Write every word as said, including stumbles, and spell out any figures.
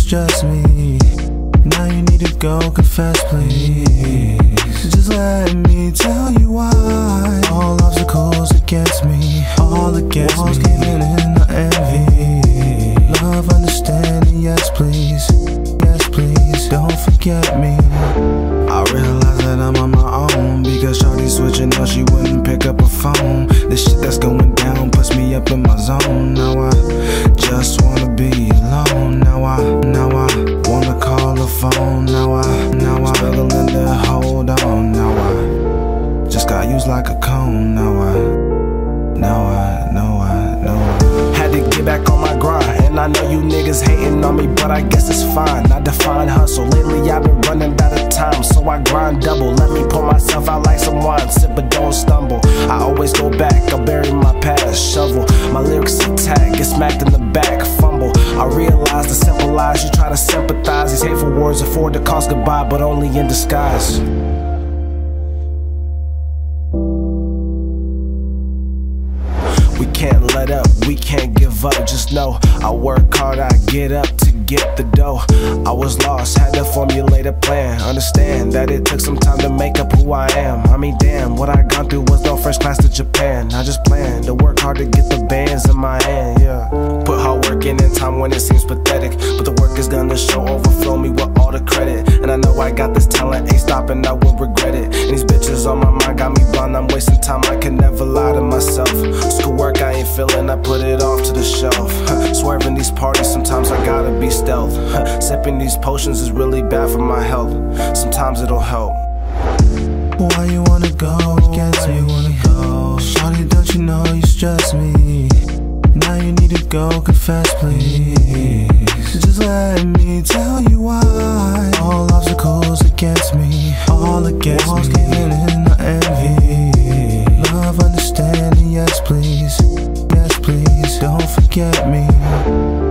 just me. Now you need to go confess, please. Just let me tell you why. All obstacles against me, all against Walls me. Caving in the envy. Love, understanding, yes please, yes please. Don't forget me. I realize that I'm on my own because shawty switching up, she wouldn't pick up a phone. This shit that's going down puts me up in my zone. Now I just wanna be alone. Now I, now I wanna call the phone. Now I, now I struggling to hold on. Now I just got used like a cone. Now I, now I, know I, know I had to get back on my grind. And I know you niggas hating on me, but I guess it's fine. I define hustle. Lately I've been running out of time, so I grind double. Let me pour myself out like some wine, sip but don't stumble. I always go back, I bury my past, shovel my lyrics attack, get smacked in the back, fumble. I realize the simple lies, you try to sympathize. These hateful words afford to cost goodbye, but only in disguise. We can't let up, we can't give up. Just know I work hard, I get up to get the dough. I was lost, had to formulate a plan. Understand that it took some time to make up who I am. I mean damn, what I gone through was no first class to Japan. I just plan to work hard to get the bands in my hand, yeah. Put hard work in in time when it seems pathetic, but the work is gonna show, overflow me with all the credit. And I know I got this talent, ain't stopping, I won't regret it. And these bitches on my mind got me blind, I'm wasting time, I can never lie to myself. Schoolwork I ain't feeling, I put it off to the shelf. Swerving these parties, sometimes I gotta be stealth. Sipping these potions is really bad for my health. Sometimes it'll help. Why you wanna go against me? Shawty, don't you know you stress me? Now you need to go confess, please. Just let me tell you why. All obstacles against me, all against Walls me. Caving in the envy. Love, understanding, yes please, yes please. Don't forget me.